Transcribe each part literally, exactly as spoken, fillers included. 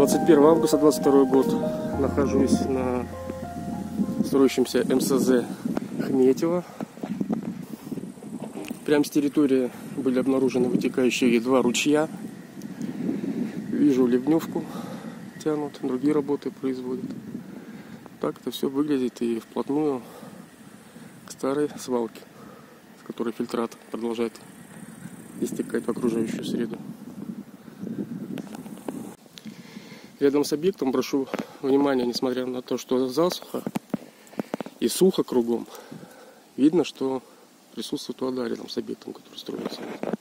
двадцать первое августа двадцать второй год. Нахожусь на строящемся эм эс зэ Хметьево. Прямо с территории были обнаружены вытекающие два ручья. Вижу ливневку тянут, другие работы производят. Так это все выглядит, и вплотную к старой свалке, с которой фильтрат продолжает истекать в окружающую среду. Рядом с объектом прошу внимания, несмотря на то, что засуха и сухо кругом, видно, что присутствует вода рядом с объектом, который строится.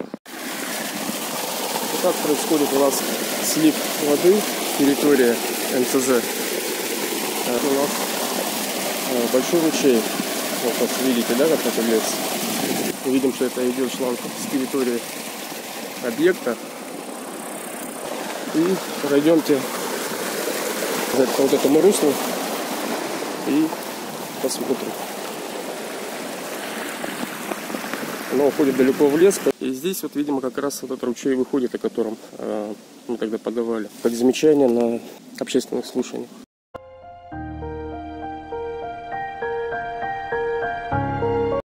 Вот так происходит у нас слив воды, территория эм эс зэ. У нас большой ручей. Вот, как видите, да, как это льется. Видим, что это идет шланг с территории объекта. И пройдемте по вот этому руслу и посмотрим. Оно уходит далеко в лес. И здесь вот, видимо, как раз этот ручей выходит, о котором э, мы тогда подавали как замечание на общественных слушаниях.